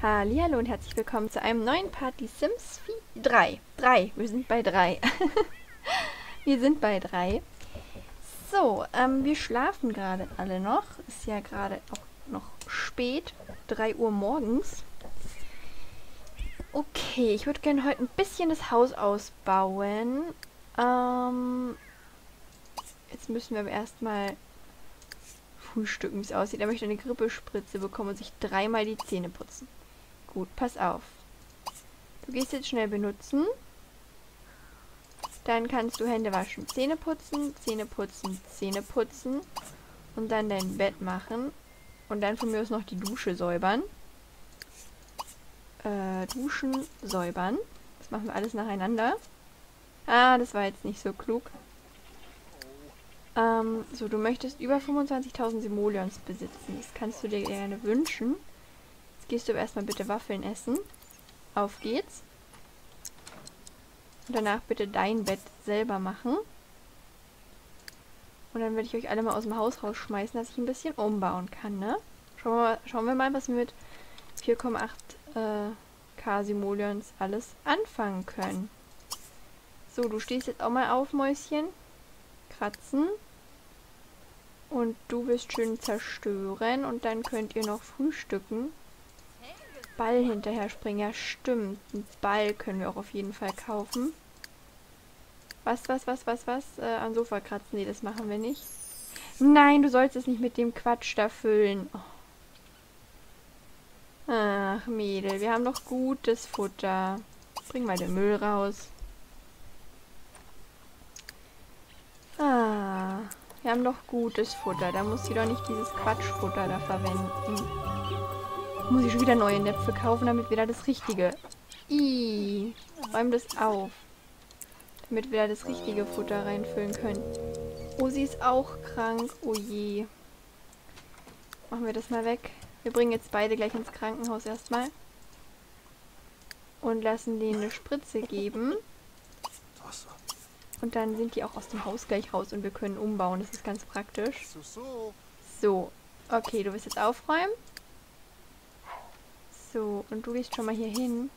Hallihallo und herzlich willkommen zu einem neuen Part Die Sims 3. Wir sind bei 3. Wir sind bei 3. So, wir schlafen gerade alle noch. Ist ja gerade auch noch spät. 3 Uhr morgens. Okay, ich würde gerne heute ein bisschen das Haus ausbauen. Jetzt müssen wir aber erstmal frühstücken, wie es aussieht. Er möchte eine Grippespritze bekommen und sich 3-mal die Zähne putzen. Gut, pass auf. Du gehst jetzt schnell benutzen. Dann kannst du Hände waschen, Zähne putzen, Zähne putzen, Zähne putzen. Und dann dein Bett machen. Und dann von mir aus noch die Dusche säubern. Duschen, säubern. Das machen wir alles nacheinander. Ah, das war jetzt nicht so klug. So, du möchtest über 25.000 Simoleons besitzen. Das kannst du dir gerne wünschen. Jetzt gehst du aber erstmal bitte Waffeln essen. Auf geht's. Und danach bitte dein Bett selber machen. Und dann werde ich euch alle mal aus dem Haus rausschmeißen, dass ich ein bisschen umbauen kann, ne? Schauen wir mal, was wir mit 4,8 K Simoleons alles anfangen können. So, du stehst jetzt auch mal auf, Mäuschen. Kratzen. Und du wirst schön zerstören. Und dann könnt ihr noch frühstücken. Ball hinterher springen. Ja, stimmt. Einen Ball können wir auch auf jeden Fall kaufen. Was? Am Sofa kratzen. Nee, das machen wir nicht. Nein, du sollst es nicht mit dem Quatsch da füllen. Oh. Ach, Mädel. Wir haben noch gutes Futter. Bring mal den Müll raus. Ah, wir haben noch gutes Futter. Da muss sie doch nicht dieses Quatschfutter da verwenden. Muss ich schon wieder neue Näpfe kaufen, damit wir da das Richtige... Ih, räum das auf. Damit wir da das richtige Futter reinfüllen können. Oh, sie ist auch krank. Oh je. Machen wir das mal weg. Wir bringen jetzt beide gleich ins Krankenhaus erstmal. Und lassen denen eine Spritze geben. Und dann sind die auch aus dem Haus gleich raus und wir können umbauen. Das ist ganz praktisch. So, okay, du willst jetzt aufräumen. So, und du gehst schon mal hier hin.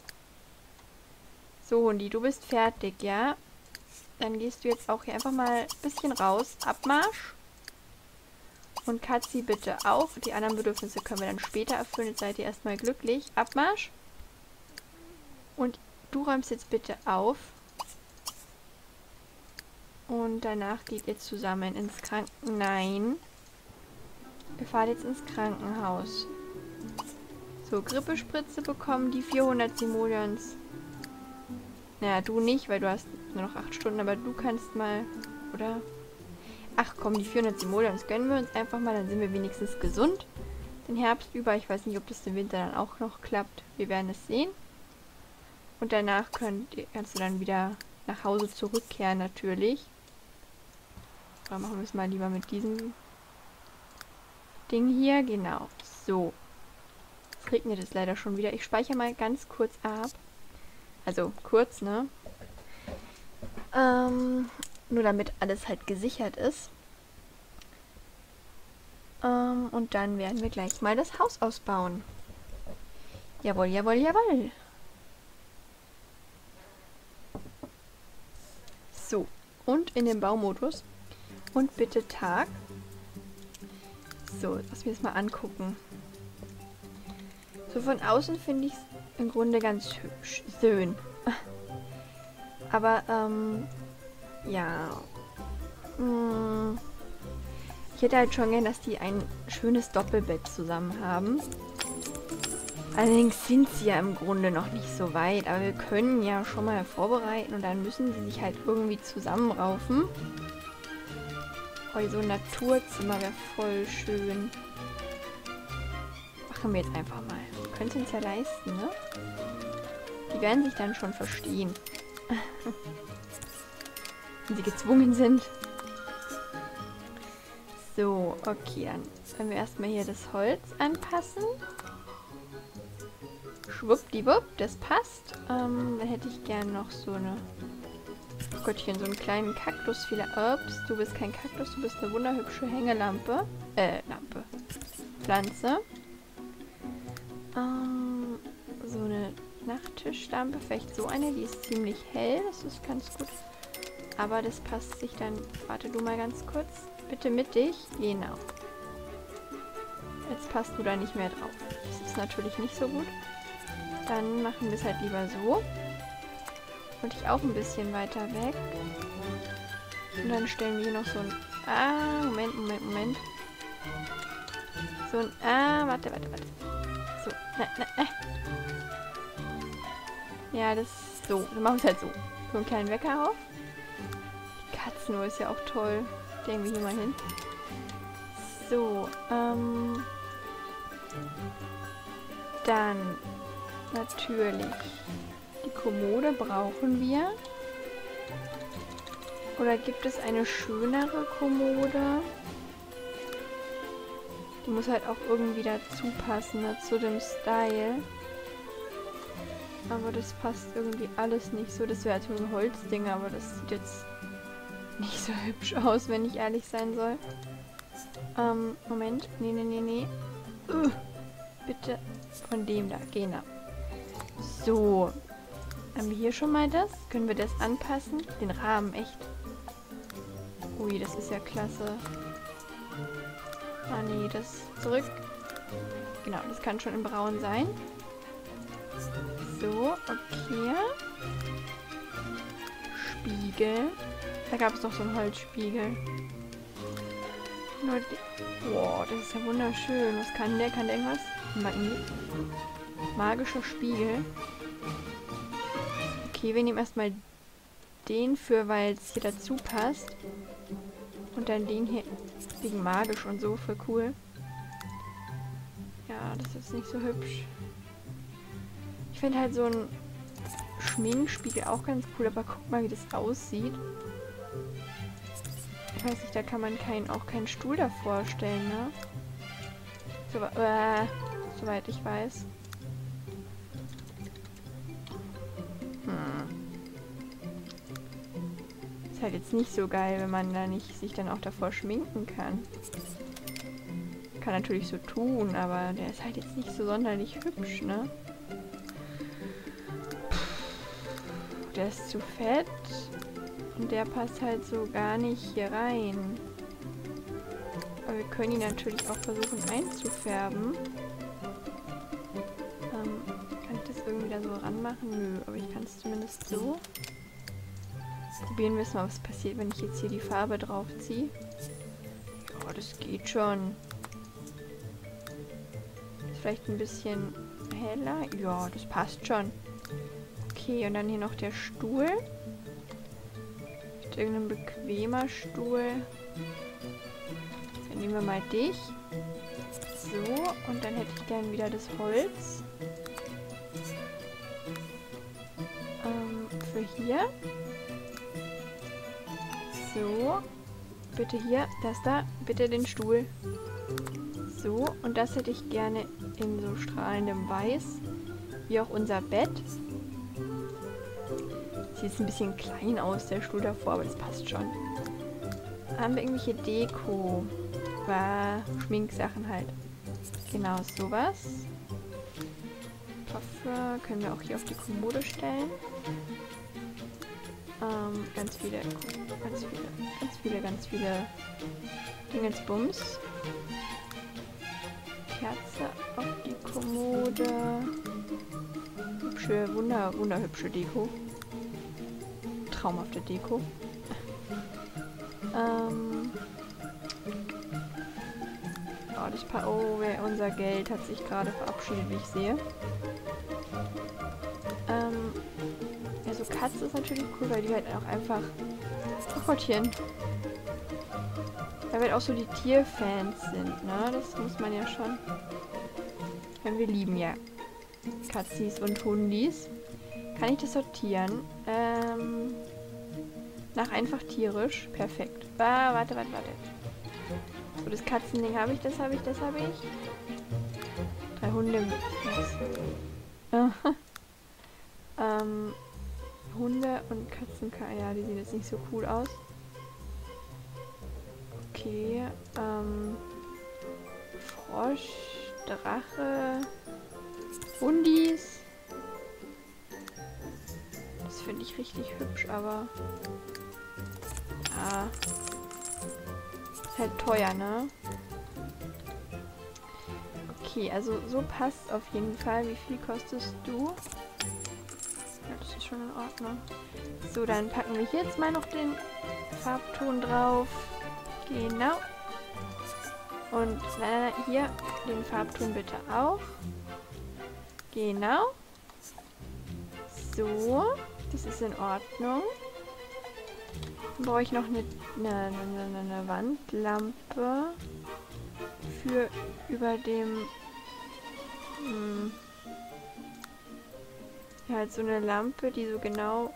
So, Hundi, du bist fertig, ja? Dann gehst du jetzt auch hier einfach mal ein bisschen raus. Abmarsch. Und Katzi bitte auch. Die anderen Bedürfnisse können wir dann später erfüllen. Jetzt seid ihr erstmal glücklich. Abmarsch. Und du räumst jetzt bitte auf. Und danach geht ihr zusammen ins Krankenhaus. Nein. Ihr fahrt jetzt ins Krankenhaus. So, Grippespritze bekommen, die 400 Simoleons. Naja, du nicht, weil du hast nur noch 8 Stunden, aber du kannst mal, oder? Ach komm, die 400 Simoleons gönnen wir uns einfach mal, dann sind wir wenigstens gesund. Den Herbst über, ich weiß nicht, ob das im Winter dann auch noch klappt. Wir werden es sehen. Und danach kannst du dann wieder nach Hause zurückkehren, natürlich. Oder machen wir es mal lieber mit diesem Ding hier. Genau. So. Jetzt regnet es leider schon wieder. Ich speichere mal ganz kurz ab. Also kurz, ne? Nur damit alles halt gesichert ist. Und dann werden wir gleich mal das Haus ausbauen. Jawohl, jawohl, jawohl. So. Und in den Baumodus. Und bitte Tag. So, lass mich das mal angucken. So von außen finde ich es im Grunde ganz schön. Aber, ja. Ich hätte halt schon gern, dass die ein schönes Doppelbett zusammen haben. Allerdings sind sie ja im Grunde noch nicht so weit. Aber wir können ja schon mal vorbereiten und dann müssen sie sich halt irgendwie zusammenraufen. Oh, so ein Naturzimmer wäre voll schön. Machen wir jetzt einfach mal. Könnt ihr uns ja leisten, ne? Die werden sich dann schon verstehen. Wenn sie gezwungen sind. So, okay, dann können wir erstmal hier das Holz anpassen. Schwuppdiwupp, das passt. Dann hätte ich gern noch so eine... Oh Gottchen, so einen kleinen Kaktus. Viele Ups. Du bist kein Kaktus, du bist eine wunderhübsche Hängelampe. Pflanze. Nachttischlampe. Vielleicht so eine, die ist ziemlich hell. Das ist ganz gut. Aber das passt sich dann... Warte du mal ganz kurz. Bitte mittig. Genau. Jetzt passt du da nicht mehr drauf. Das ist natürlich nicht so gut. Dann machen wir es halt lieber so. Und ich auch ein bisschen weiter weg. Und dann stellen wir hier noch so ein... Ah, Moment. So ein... Ah, warte. So, Ja, das ist so. Dann machen wir es halt so. So einen kleinen Wecker auf. Die Katzenuhr ist ja auch toll. Stellen wir hier mal hin. So, dann natürlich die Kommode brauchen wir. Oder gibt es eine schönere Kommode? Die muss halt auch irgendwie dazu passen, ne, zu dem Style. Aber das passt irgendwie alles nicht so. Das wäre halt so ein Holzding, aber das sieht jetzt nicht so hübsch aus, wenn ich ehrlich sein soll. Moment. Nee. Bitte von dem da. Genau. So. Haben wir hier schon mal das? Können wir das anpassen? Den Rahmen, echt. Ui, das ist ja klasse. Ah nee, das zurück. Genau, das kann schon in braun sein. So, okay. Spiegel. Da gab es doch so einen Holzspiegel. Nur wow, das ist ja wunderschön. Was kann der? Kann der irgendwas? Magnet. Magischer Spiegel. Okay, wir nehmen erstmal den für, weil es hier dazu passt. Und dann den hier wegen magisch und so, für cool. Ja, das ist jetzt nicht so hübsch. Ich finde halt so ein Schminkspiegel auch ganz cool, aber guck mal, wie das aussieht. Ich weiß nicht, da kann man auch keinen Stuhl davor stellen, ne? So, soweit ich weiß. Ist halt jetzt nicht so geil, wenn man da nicht sich dann auch davor schminken kann. Kann natürlich so tun, aber der ist halt jetzt nicht so sonderlich hübsch, ne? Der ist zu fett. Und der passt halt so gar nicht hier rein. Aber wir können ihn natürlich auch versuchen einzufärben. Kann ich das irgendwie da so ranmachen? Nö, aber ich kann es zumindest so. Probieren wir es mal, was passiert, wenn ich jetzt hier die Farbe drauf ziehe. Ja, das geht schon. Ist vielleicht ein bisschen heller. Ja, das passt schon. Okay, und dann hier noch der Stuhl. Ist irgendein bequemer Stuhl. Dann nehmen wir mal dich. So, und dann hätte ich gern wieder das Holz. Für hier. So. Bitte hier, das da. Bitte den Stuhl. So, und das hätte ich gerne in so strahlendem Weiß. Wie auch unser Bett. Sieht jetzt ein bisschen klein aus, der Stuhl davor, aber das passt schon. Haben wir irgendwelche Deko? Schminksachen halt. Genau, sowas. Hoffe, können wir auch hier auf die Kommode stellen. Ganz viele Dingensbums. Kerze auf die Kommode. Hübsche, wunderhübsche Deko. Traumhafte Deko. Oh, unser Geld hat sich gerade verabschiedet, wie ich sehe. Ja, so Katze ist natürlich cool, weil die halt auch einfach... Ach Gottchen. Weil wir halt auch so die Tierfans sind, ne? Das muss man ja schon... Wenn wir lieben ja Katzis und Hundis. Kann ich das sortieren? Nach einfach tierisch. Perfekt. Warte. So, das Katzending habe ich, das habe ich. 3 Hunde. Hunde und Katzen, ja, die sehen jetzt nicht so cool aus. Okay, Frosch, Drache, Hundis. finde ich richtig hübsch, aber... Ja. Ist halt teuer, ne? Okay, also so passt auf jeden Fall. Wie viel kostest du? Ja, das ist schon in Ordnung. So, dann packen wir hier jetzt mal noch den Farbton drauf. Genau. Und hier den Farbton bitte auch. Genau. So, das ist in Ordnung. Dann brauche ich noch eine Wandlampe für über dem... ja, halt so eine Lampe, die so genau...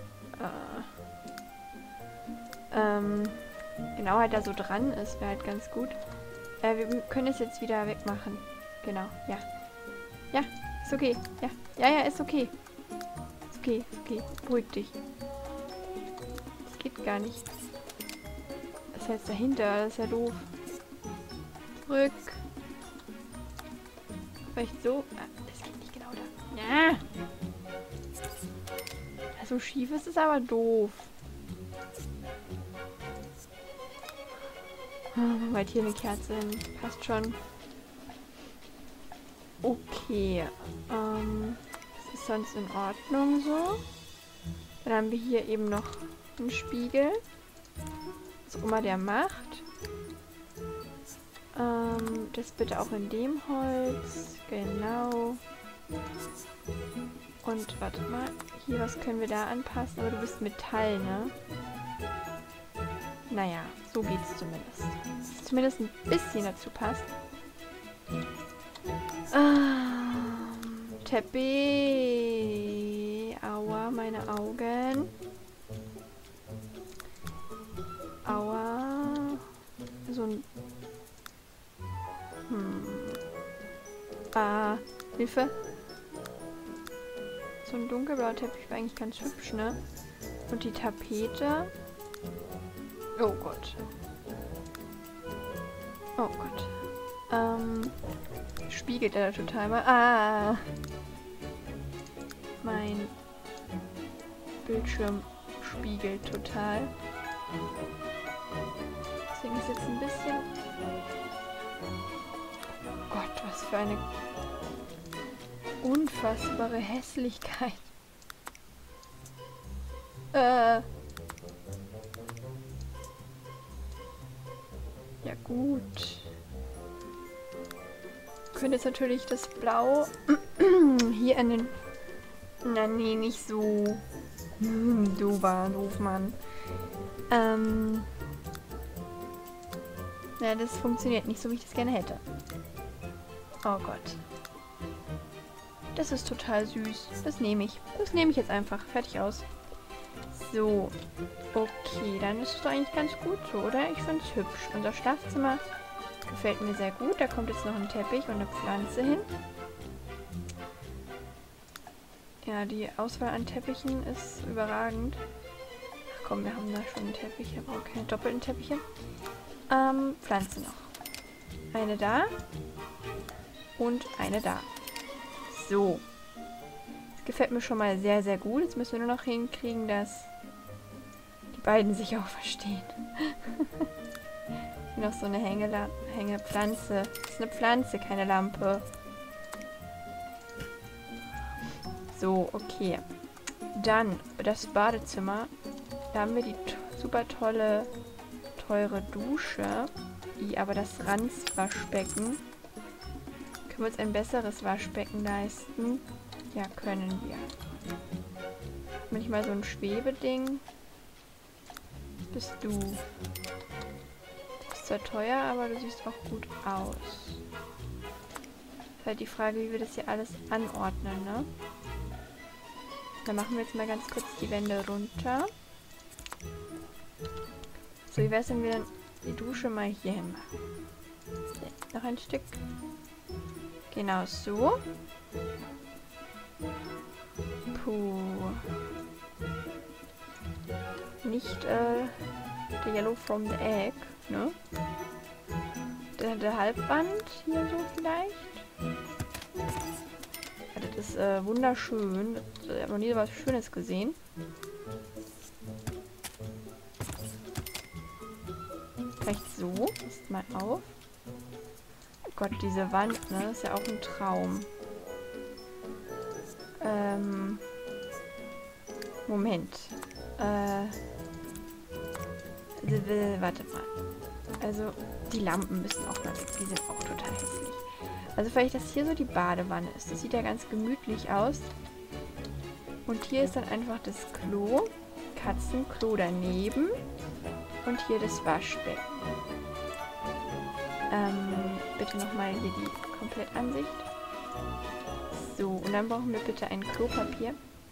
genau halt da so dran ist, wäre halt ganz gut. Wir können es jetzt wieder wegmachen. Genau, ja. Ja, ist okay. Ja, ja, ja, ist okay. Ist okay, ist okay. Beruhig dich. Das geht gar nicht. Das ist jetzt dahinter, das ist ja doof. Zurück. Vielleicht so. Ah, das geht nicht genau da. Ja. So schief ist es aber doof. Machen wir halt hier eine Kerze hin. Passt schon. Okay. Das ist sonst in Ordnung so. Dann haben wir hier eben noch einen Spiegel. Was auch immer der macht. Das bitte auch in dem Holz. Genau. Und warte mal. Hier, was können wir da anpassen? Aber du bist Metall, ne? Naja, so geht's zumindest. Dass es zumindest ein bisschen dazu passt. Teppich. Aua, meine Augen. Aua. So ein... Hilfe. So ein dunkelblauer Teppich war eigentlich ganz hübsch, ne? Und die Tapete... Oh Gott. Oh Gott. Spiegelt er da total mal. Ah! Mein Bildschirm spiegelt total. Deswegen ist jetzt ein bisschen... Oh Gott, was für eine unfassbare Hässlichkeit. Ja gut. Ich könnte jetzt natürlich das Blau hier an den... Na nee, nicht so. Du war doof, Mann. Ja, das funktioniert nicht so, wie ich das gerne hätte. Oh Gott. Das ist total süß. Das nehme ich. Das nehme ich jetzt einfach. Fertig aus. So. Okay, dann ist es doch eigentlich ganz gut so, oder? Ich finde es hübsch. Unser Schlafzimmer gefällt mir sehr gut. Da kommt jetzt noch ein Teppich und eine Pflanze hin. Ja, die Auswahl an Teppichen ist überragend. Ach komm, wir haben da schon einen Teppich. Ich brauche keine doppelten Teppiche. Pflanze noch. Eine da. Und eine da. So. Das gefällt mir schon mal sehr, sehr gut. Jetzt müssen wir nur noch hinkriegen, dass die beiden sich auch verstehen. Hier noch so eine Hängepflanze. Das ist eine Pflanze, keine Lampe. So, okay. Dann das Badezimmer. Da haben wir die super tolle, teure Dusche. Aber das Ranzwaschbecken. Können wir uns ein besseres Waschbecken leisten? Ja, können wir. Manchmal so ein Schwebeding. Bist du. Du bist zwar teuer, aber du siehst auch gut aus. Ist halt die Frage, wie wir das hier alles anordnen, ne? Dann machen wir jetzt mal ganz kurz die Wände runter. So, wie wäre es, wenn wir die Dusche mal hier hin machen? Noch ein Stück. Genau so. Puh. Nicht der Yellow from the Egg, ne? Der Halbband hier so vielleicht. Ja, das ist wunderschön. Ich habe noch nie was Schönes gesehen. Vielleicht so. Passt mal auf. Oh Gott, diese Wand, ne? Ist ja auch ein Traum. Moment. Warte mal. Also, die Lampen müssen auch mal weg. Die sind auch total hässlich. Also vielleicht, dass hier so die Badewanne ist. Das sieht ja ganz gemütlich aus. Und hier ist dann einfach das Klo. Katzenklo daneben. Und hier das Waschbecken. Bitte nochmal hier die Komplettansicht. So, und dann brauchen wir bitte ein Klopapier.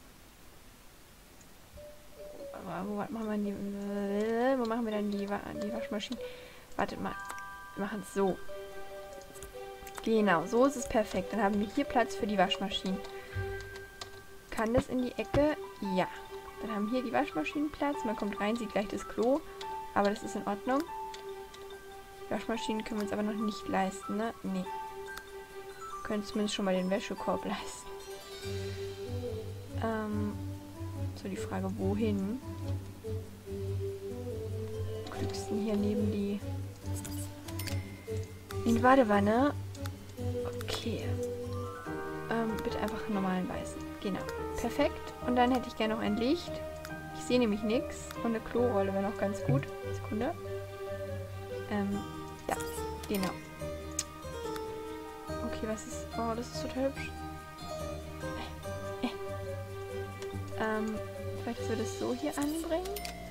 Wo machen wir dann die Waschmaschine? Wartet mal. Wir machen es so. Genau, so ist es perfekt. Dann haben wir hier Platz für die Waschmaschine. Kann das in die Ecke? Ja. Dann haben hier die Waschmaschinen Platz. Man kommt rein, sieht gleich das Klo. Aber das ist in Ordnung. Die Waschmaschinen können wir uns aber noch nicht leisten, ne? Nee. Wir können zumindest schon mal den Wäschekorb leisten. So, die Frage, wohin? Glücksten hier neben die in die Badewanne. Okay. Bitte einfach einen normalen weißen. Genau. Perfekt. Und dann hätte ich gerne noch ein Licht. Ich sehe nämlich nichts. Und eine Klorolle wäre noch ganz gut. Sekunde. Ja. Genau. Okay, was ist... Oh, das ist total hübsch. Vielleicht soll das so hier anbringen.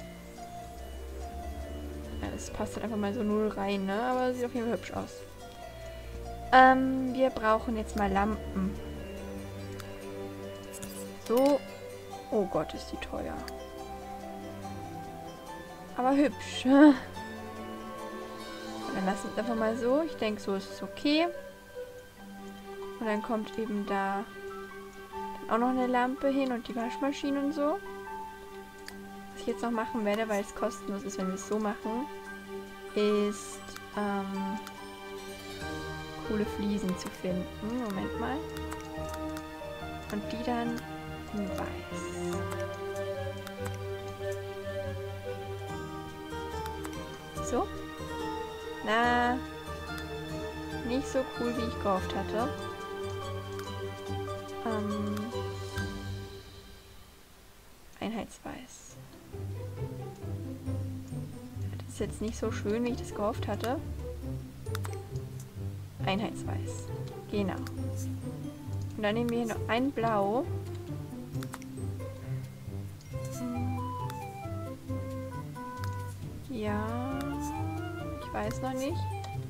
Ja, das passt halt einfach mal so null rein, ne? Aber sieht auf jeden Fall hübsch aus. Wir brauchen jetzt mal Lampen. So. Oh Gott, ist die teuer. Aber hübsch. Und dann lassen wir es einfach mal so. Ich denke, so ist es okay. Und dann kommt eben da auch noch eine Lampe hin und die Waschmaschine und so. Was ich jetzt noch machen werde, weil es kostenlos ist, wenn wir es so machen, ist coole Fliesen zu finden. Moment mal. Und die dann in weiß. So. Na, nicht so cool, wie ich gehofft hatte. Einheitsweiß. Das ist jetzt nicht so schön, wie ich das gehofft hatte. Einheitsweiß. Genau. Und dann nehmen wir hier noch ein Blau. Ja. Ich weiß noch nicht.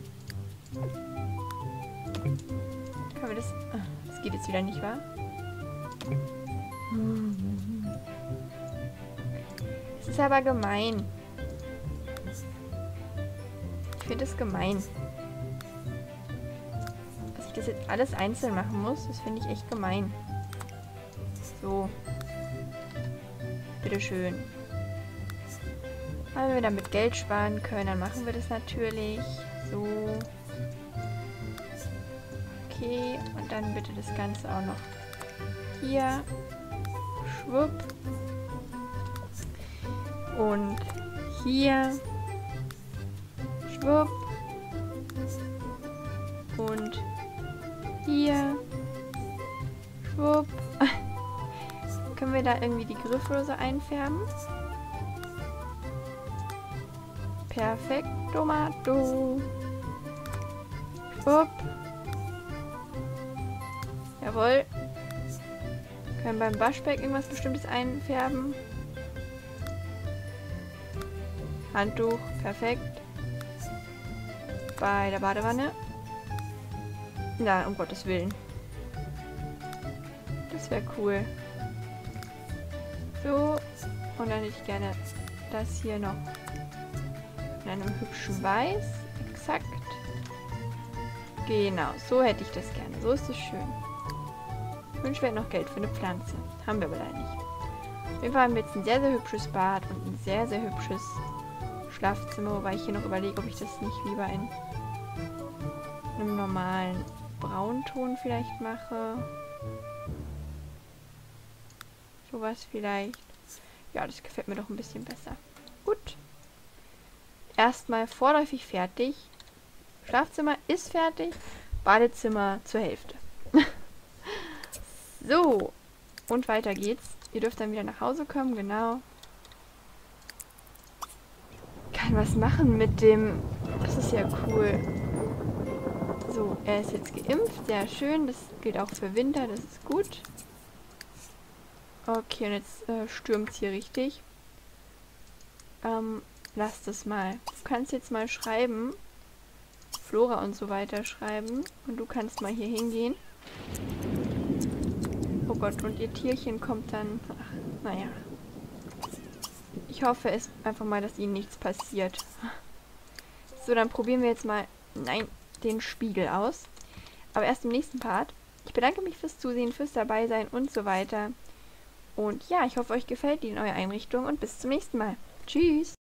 Können wir das... Das geht jetzt wieder nicht, wahr? Es ist aber gemein. Ich finde es gemein. Dass ich das jetzt alles einzeln machen muss, das finde ich echt gemein. So. Bitteschön. Wenn wir damit Geld sparen können, dann machen wir das natürlich. So. Okay, und dann bitte das Ganze auch noch hier. Schwupp. Und hier. Schwupp. Und hier. Schwupp. Können wir da irgendwie die Griffe oder so einfärben? Perfekt, Tomato. Schwupp. Jawohl. Können beim Waschbecken irgendwas Bestimmtes einfärben. Handtuch, perfekt. Bei der Badewanne. Na, um Gottes Willen. Das wäre cool. So. Und dann hätte ich gerne das hier noch in einem hübschen Weiß. Exakt. Genau, so hätte ich das gerne. So ist es schön. Ich wünsche, wir hätten noch Geld für eine Pflanze. Haben wir aber leider nicht. Auf jeden Fall haben wir jetzt ein sehr, sehr hübsches Bad und ein sehr, sehr hübsches Schlafzimmer. Wobei ich hier noch überlege, ob ich das nicht lieber in einem normalen Braunton vielleicht mache. Sowas vielleicht. Ja, das gefällt mir doch ein bisschen besser. Gut. Erstmal vorläufig fertig. Schlafzimmer ist fertig. Badezimmer zur Hälfte. So. Und weiter geht's. Ihr dürft dann wieder nach Hause kommen, genau. Kann was machen mit dem... Das ist ja cool. So, er ist jetzt geimpft. Sehr schön. Das gilt auch für Winter. Das ist gut. Okay, und jetzt stürmt es hier richtig. Lass das mal. Du kannst jetzt mal schreiben. Flora und so weiter schreiben. Und du kannst mal hier hingehen. Oh Gott, und ihr Tierchen kommt dann... Ach, naja. Ich hoffe es einfach mal, dass ihnen nichts passiert. So, dann probieren wir jetzt mal... Nein, den Spiegel aus. Aber erst im nächsten Part. Ich bedanke mich fürs Zusehen, fürs Dabeisein und so weiter. Und ja, ich hoffe, euch gefällt die neue Einrichtung und bis zum nächsten Mal. Tschüss!